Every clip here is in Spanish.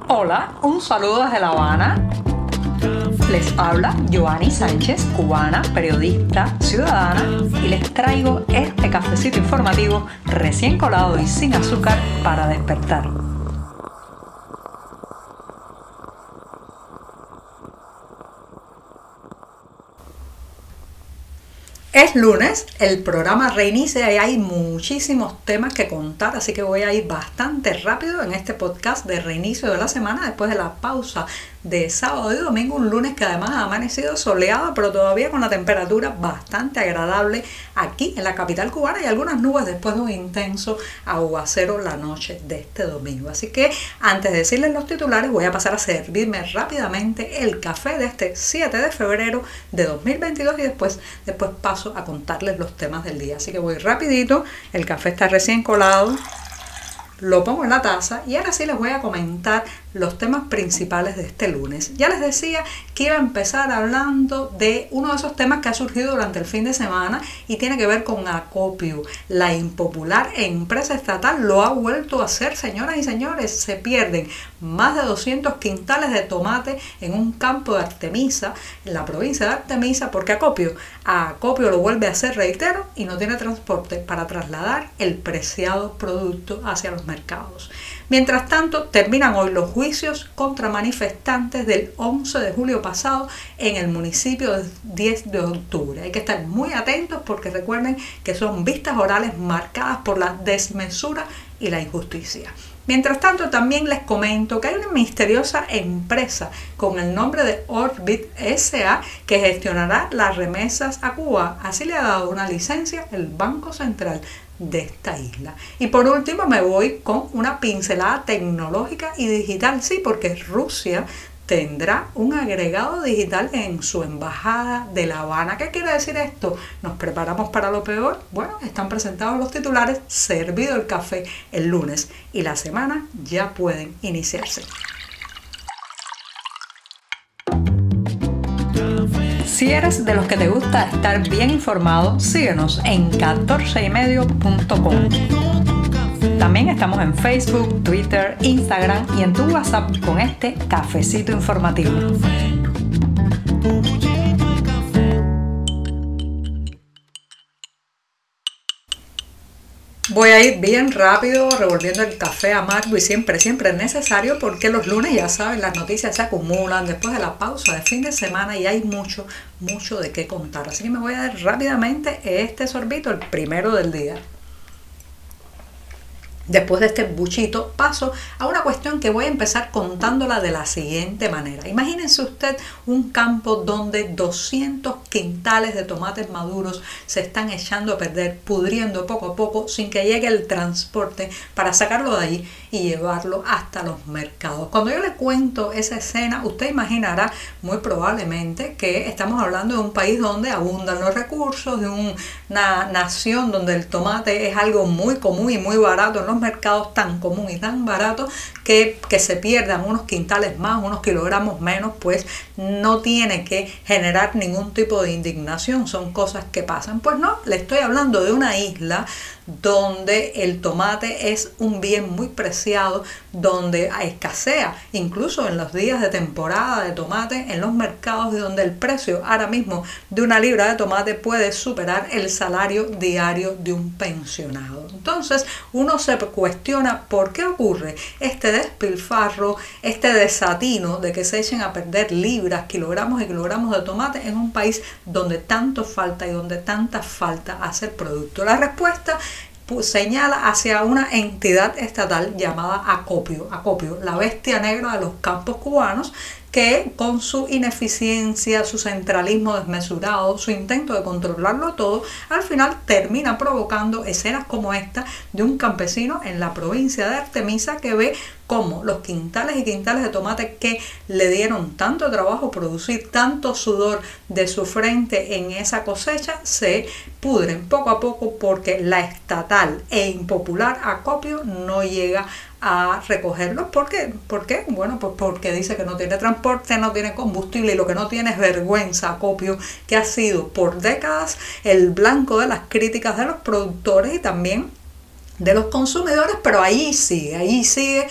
Hola, un saludo desde La Habana. Les habla Joanny Sánchez, cubana, periodista, ciudadana, y les traigo este cafecito informativo recién colado y sin azúcar para despertar. Es lunes, el programa reinicia y hay muchísimos temas que contar, así que voy a ir bastante rápido en este podcast de reinicio de la semana después de la pausa de sábado y domingo, un lunes que además ha amanecido soleado, pero todavía con la temperatura bastante agradable aquí en la capital cubana y algunas nubes después de un intenso aguacero la noche de este domingo. Así que antes de decirles los titulares, voy a pasar a servirme rápidamente el café de este 7 de febrero de 2022 y después paso a contarles los temas del día. Así que voy rapidito, el café está recién colado, lo pongo en la taza y ahora sí les voy a comentar los temas principales de este lunes. Ya les decía que iba a empezar hablando de uno de esos temas que ha surgido durante el fin de semana y tiene que ver con Acopio. La impopular empresa estatal lo ha vuelto a hacer, señoras y señores. Se pierden más de 200 quintales de tomate en un campo de Artemisa, en la provincia de Artemisa, porque Acopio lo vuelve a hacer, reitero, y no tiene transporte para trasladar el preciado producto hacia los mercados. Mientras tanto, terminan hoy los juicios contra manifestantes del 11 de julio pasado en el municipio del 10 de octubre. Hay que estar muy atentos porque recuerden que son vistas orales marcadas por la desmesura y la injusticia. Mientras tanto, también les comento que hay una misteriosa empresa con el nombre de Orbit S.A. que gestionará las remesas a Cuba. Así le ha dado una licencia el Banco Central de esta isla. Y por último me voy con una pincelada tecnológica y digital, sí, porque Rusia tendrá un agregado digital en su embajada de La Habana. ¿Qué quiere decir esto? ¿Nos preparamos para lo peor? Bueno, están presentados los titulares, servido el café el lunes y la semana ya pueden iniciarse. Si eres de los que te gusta estar bien informado, síguenos en 14ymedio.com. También estamos en Facebook, Twitter, Instagram y en tu WhatsApp con este cafecito informativo. Voy a ir bien rápido revolviendo el café amargo y siempre es necesario porque los lunes, ya saben, las noticias se acumulan después de la pausa de fin de semana y hay mucho de qué contar. Así que me voy a dar rápidamente este sorbito, el primero del día. Después de este buchito, paso a una cuestión que voy a empezar contándola de la siguiente manera. Imagínense usted un campo donde 200 quintales de tomates maduros se están echando a perder, pudriendo poco a poco, sin que llegue el transporte para sacarlo de allí y llevarlo hasta los mercados. Cuando yo le cuento esa escena, usted imaginará muy probablemente que estamos hablando de un país donde abundan los recursos, de una nación donde el tomate es algo muy común y muy barato en los mercados, tan común y tan barato que se pierdan unos quintales más, unos kilogramos menos, pues no tiene que generar ningún tipo de indignación, son cosas que pasan. Pues no, le estoy hablando de una isla donde el tomate es un bien muy preciado, donde escasea incluso en los días de temporada de tomate en los mercados y donde el precio ahora mismo de una libra de tomate puede superar el salario diario de un pensionado. Entonces uno se cuestiona por qué ocurre este despilfarro, este desatino de que se echen a perder libras, kilogramos y kilogramos de tomate en un país donde tanto falta y donde tanta falta hace el producto. La respuesta señala hacia una entidad estatal llamada Acopio, la bestia negra de los campos cubanos, que con su ineficiencia, su centralismo desmesurado, su intento de controlarlo todo, al final termina provocando escenas como esta de un campesino en la provincia de Artemisa que ve cómo los quintales y quintales de tomate que le dieron tanto trabajo producir, tanto sudor de su frente en esa cosecha, se pudren poco a poco porque la estatal e impopular Acopio no llega a recogerlos. ¿Por qué? Bueno, pues porque dice que no tiene transporte, no tiene combustible y lo que no tiene es vergüenza. Acopio, que ha sido por décadas el blanco de las críticas de los productores y también de los consumidores, pero ahí sigue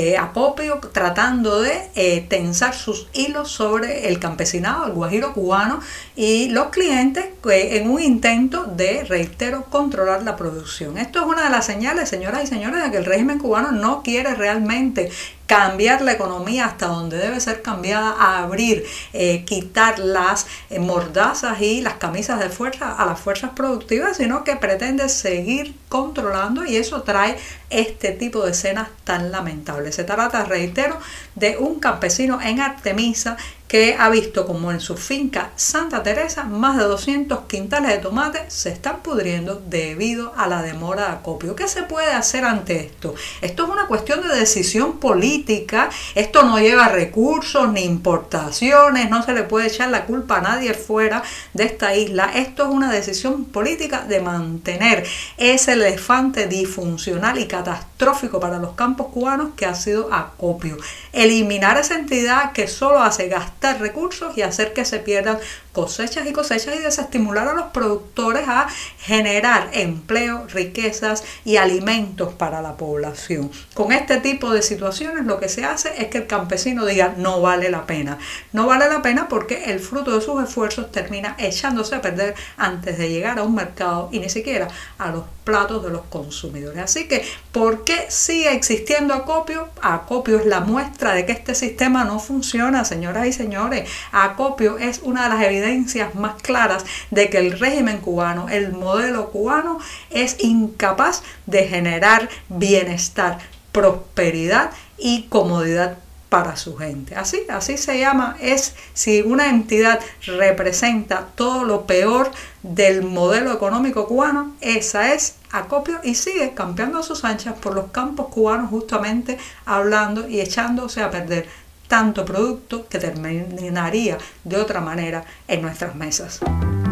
Acopio tratando de tensar sus hilos sobre el campesinado, el guajiro cubano y los clientes en un intento de, reitero, controlar la producción. Esto es una de las señales, señoras y señores, de que el régimen cubano no quiere realmente cambiar la economía hasta donde debe ser cambiada, a abrir, quitar las mordazas y las camisas de fuerza a las fuerzas productivas, sino que pretende seguir controlando, y eso trae este tipo de escenas tan lamentables. Se trata, reitero, de un campesino en Artemisa que ha visto como en su finca Santa Teresa más de 200 quintales de tomate se están pudriendo debido a la demora de acopio. ¿Qué se puede hacer ante esto? Esto es una cuestión de decisión política, esto no lleva recursos ni importaciones, no se le puede echar la culpa a nadie fuera de esta isla. Esto es una decisión política de mantener ese elefante disfuncional y catastrófico para los campos cubanos que ha sido acopio. Eliminar esa entidad que solo hace gastar recursos y hacer que se pierdan cosechas y desestimular a los productores a generar empleo, riquezas y alimentos para la población. Con este tipo de situaciones lo que se hace es que el campesino diga no vale la pena. No vale la pena porque el fruto de sus esfuerzos termina echándose a perder antes de llegar a un mercado y ni siquiera a los platos de los consumidores. Así que, ¿por qué sigue existiendo acopio? Acopio es la muestra de que este sistema no funciona, señoras y señores. Acopio es una de las evidencias más claras de que el régimen cubano, el modelo cubano, es incapaz de generar bienestar, prosperidad y comodidad para su gente. Así se llama. Es si una entidad representa todo lo peor del modelo económico cubano, esa es Acopio, y sigue campeando a sus anchas por los campos cubanos, justamente hablando y echándose a perder tanto producto que terminaría de otra manera en nuestras mesas.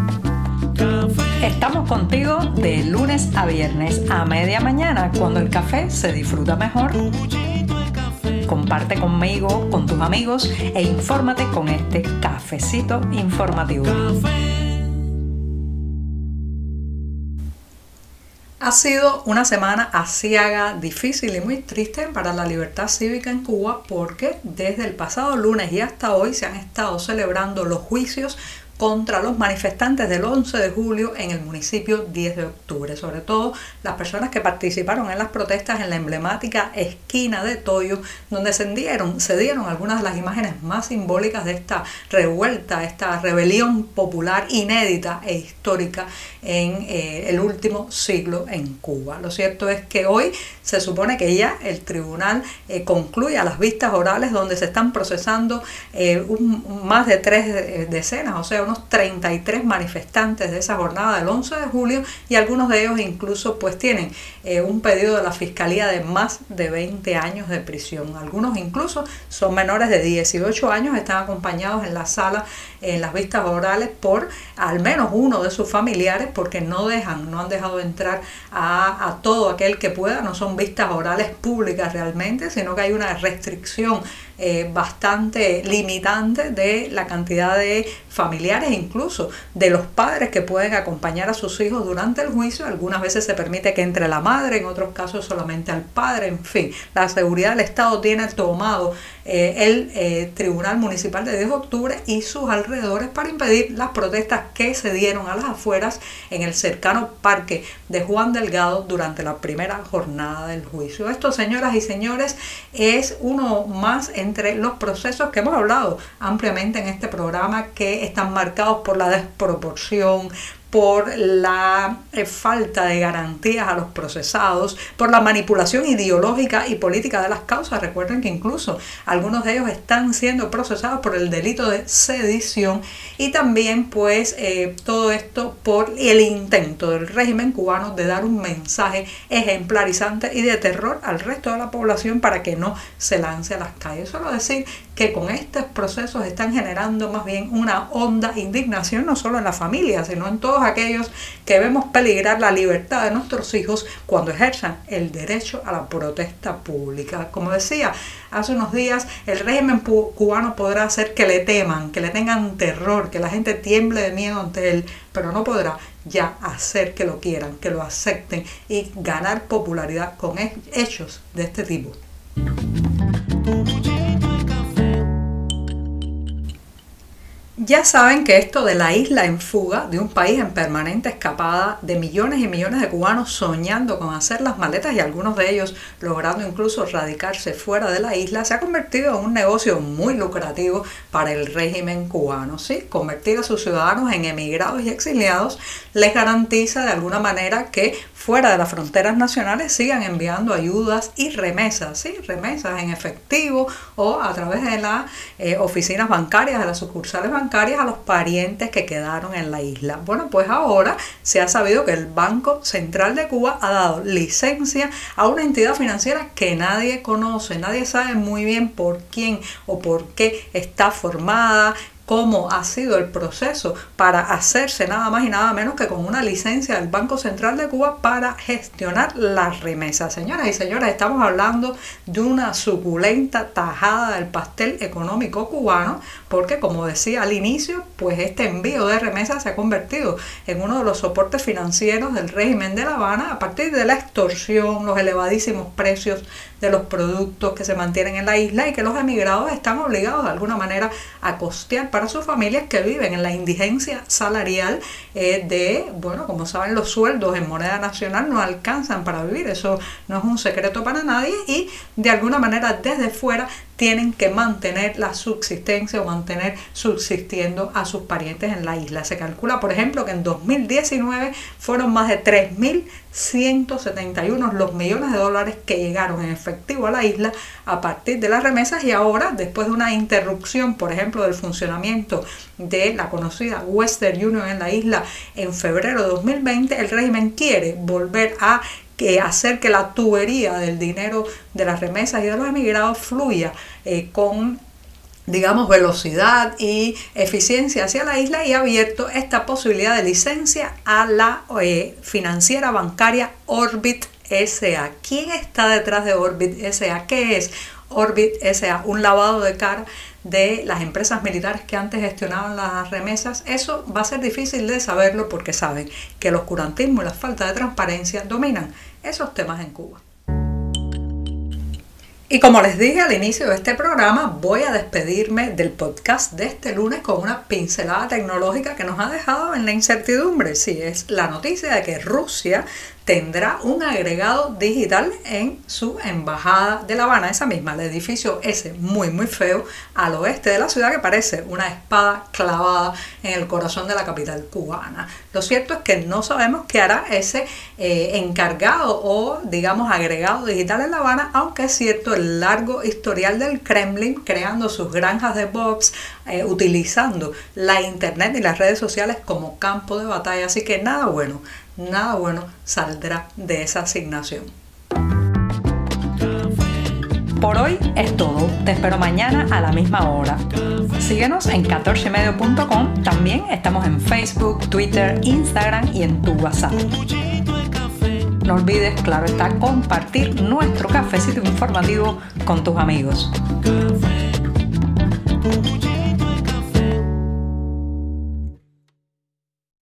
Estamos contigo de lunes a viernes a media mañana, cuando el café se disfruta mejor. Comparte conmigo, con tus amigos, e infórmate con este cafecito informativo. Ha sido una semana aciaga, difícil y muy triste para la libertad cívica en Cuba, porque desde el pasado lunes y hasta hoy se han estado celebrando los juicios contra los manifestantes del 11 de julio en el municipio 10 de octubre, sobre todo las personas que participaron en las protestas en la emblemática esquina de Toyo, donde se dieron algunas de las imágenes más simbólicas de esta revuelta, esta rebelión popular inédita e histórica en el último siglo en Cuba. Lo cierto es que hoy se supone que ya el tribunal concluye las vistas orales, donde se están procesando más de 3 decenas, o sea, unos 33 manifestantes de esa jornada del 11 de julio, y algunos de ellos incluso pues tienen un pedido de la Fiscalía de más de 20 años de prisión. Algunos incluso son menores de 18 años, están acompañados en la sala en las vistas orales por al menos uno de sus familiares, porque no han dejado entrar a todo aquel que pueda. No son vistas orales públicas realmente, sino que hay una restricción bastante limitante de la cantidad de familiares, incluso de los padres que pueden acompañar a sus hijos durante el juicio. Algunas veces se permite que entre la madre, en otros casos solamente al padre. En fin, la seguridad del Estado tiene tomado el Tribunal Municipal de 10 de octubre y sus alrededores para impedir las protestas que se dieron a las afueras en el cercano parque de Juan Delgado durante la primera jornada del juicio. Esto, señoras y señores, es uno más entre los procesos que hemos hablado ampliamente en este programa, que están marcados por la desproporción, por la falta de garantías a los procesados, por la manipulación ideológica y política de las causas. Recuerden que incluso algunos de ellos están siendo procesados por el delito de sedición, y también pues todo esto por el intento del régimen cubano de dar un mensaje ejemplarizante y de terror al resto de la población para que no se lance a las calles. Solo decir que con estos procesos están generando más bien una honda indignación, no solo en la familia, sino en todos aquellos que vemos peligrar la libertad de nuestros hijos cuando ejerzan el derecho a la protesta pública. Como decía hace unos días, el régimen cubano podrá hacer que le teman, que le tengan terror, que la gente tiemble de miedo ante él, pero no podrá ya hacer que lo quieran, que lo acepten y ganar popularidad con hechos de este tipo. Ya saben que esto de la isla en fuga, de un país en permanente escapada, de millones y millones de cubanos soñando con hacer las maletas y algunos de ellos logrando incluso radicarse fuera de la isla, se ha convertido en un negocio muy lucrativo para el régimen cubano. ¿Sí? Convertir a sus ciudadanos en emigrados y exiliados les garantiza de alguna manera que fuera de las fronteras nacionales sigan enviando ayudas y remesas, ¿sí? Remesas en efectivo o a través de las oficinas bancarias, de las sucursales bancarias a los parientes que quedaron en la isla. Bueno, pues ahora se ha sabido que el Banco Central de Cuba ha dado licencia a una entidad financiera que nadie conoce, nadie sabe muy bien por quién o por qué está formada, cómo ha sido el proceso para hacerse nada más y nada menos que con una licencia del Banco Central de Cuba para gestionar las remesas. Señoras y señores, estamos hablando de una suculenta tajada del pastel económico cubano, porque como decía al inicio, pues este envío de remesas se ha convertido en uno de los soportes financieros del régimen de La Habana a partir de la extorsión, los elevadísimos precios de los productos que se mantienen en la isla y que los emigrados están obligados de alguna manera a costear para sus familias que viven en la indigencia salarial como saben, los sueldos en moneda nacional no alcanzan para vivir, eso no es un secreto para nadie y de alguna manera desde fuera tienen que mantener la subsistencia o mantener subsistiendo a sus parientes en la isla. Se calcula, por ejemplo, que en 2019 fueron más de 3.171 los millones de dólares que llegaron en efectivo a la isla a partir de las remesas y ahora, después de una interrupción, por ejemplo, del funcionamiento de la conocida Western Union en la isla en febrero de 2020, el régimen quiere volver a hacer que la tubería del dinero de las remesas y de los emigrados fluya con velocidad y eficiencia hacia la isla y ha abierto esta posibilidad de licencia a la financiera bancaria Orbit S.A. ¿Quién está detrás de Orbit S.A.? ¿Qué es Orbit S.A.? Un lavado de cara de las empresas militares que antes gestionaban las remesas. Eso va a ser difícil de saberlo porque saben que el oscurantismo y la falta de transparencia dominan esos temas en Cuba. Y como les dije al inicio de este programa, voy a despedirme del podcast de este lunes con una pincelada tecnológica que nos ha dejado en la incertidumbre. Sí, es la noticia de que Rusia tendrá un agregado digital en su embajada de La Habana, esa misma, el edificio ese muy muy feo al oeste de la ciudad que parece una espada clavada en el corazón de la capital cubana. Lo cierto es que no sabemos qué hará ese encargado o agregado digital en La Habana, aunque es cierto el largo historial del Kremlin creando sus granjas de bots, utilizando la internet y las redes sociales como campo de batalla, así que nada bueno saldrá de esa asignación. Por hoy es todo. Te espero mañana a la misma hora. Síguenos en 14medio.com. También estamos en Facebook, Twitter, Instagram y en tu WhatsApp. No olvides, claro está, compartir nuestro cafecito informativo con tus amigos.